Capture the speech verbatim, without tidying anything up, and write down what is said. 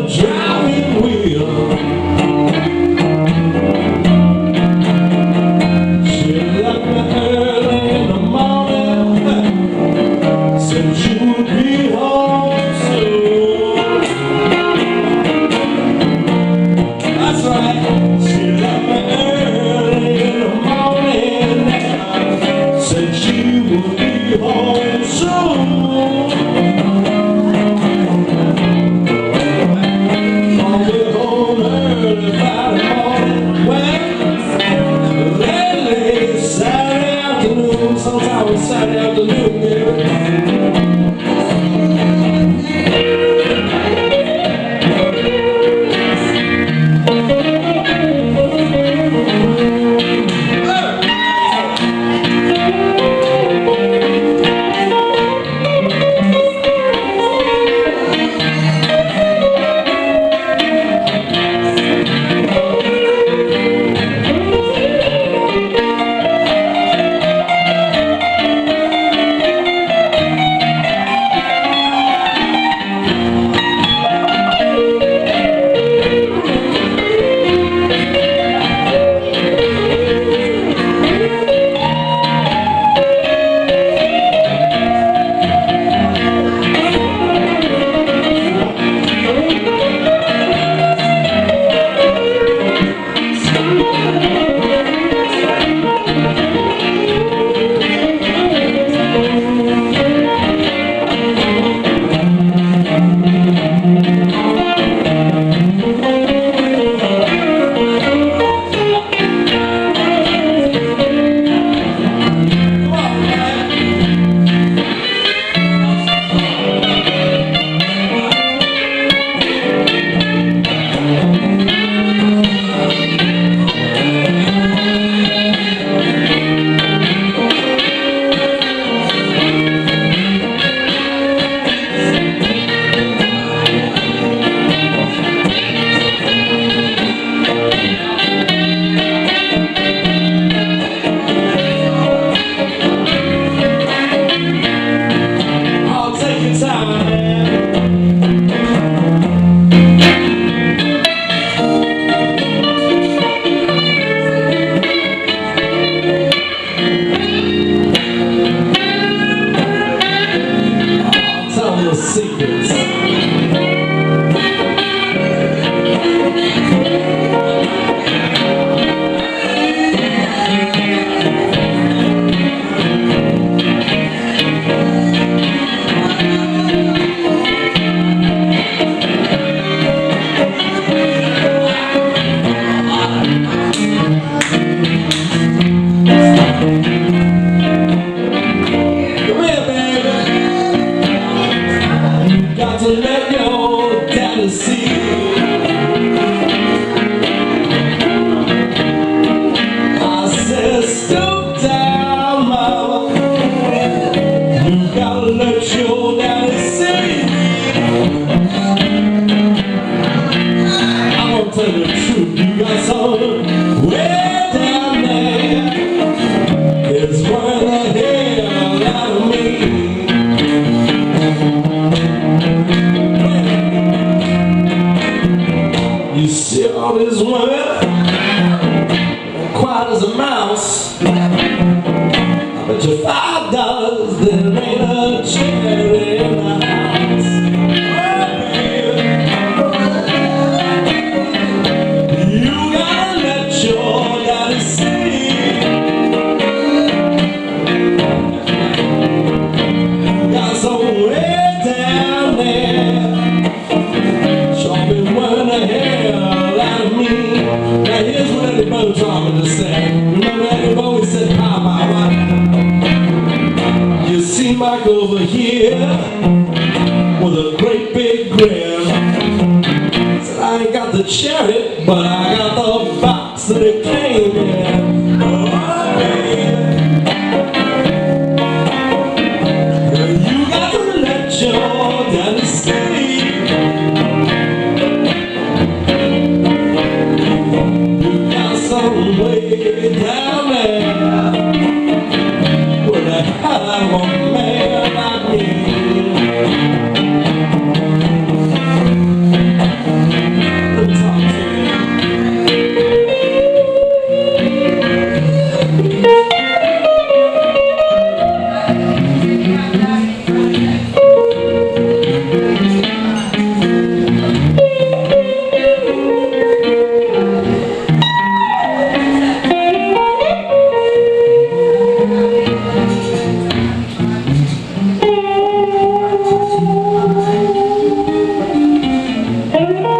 driving wheel. She left me early in the morning, said she would be home soon. That's right, she left me early in the morning, said she would be home soon. Sometimes Saturday afternoon, baby. Secrets. Got to let your daddy see. I said, stoop down, mama. You gotta let your daddy see. I'm gonna tell you the truth. You got something way down there. It's worth the hell out of me. You see all these women, quiet as a mouse. I bet you five dollars there ain't a cherry in the house. Oh, you gotta let your daddy see. You got some way down there. Show me where the hell out of me. Now here's what Eddie Bo taught me to say. Remember Eddie Bo, he said, "How about right?" You see Marc over here with a great big grin. Said, I ain't got the cherry, but I got the box that it came in. Oh, baby. You got to let your daddy stay. Way down there, where the hell I want a man like me. Thank you.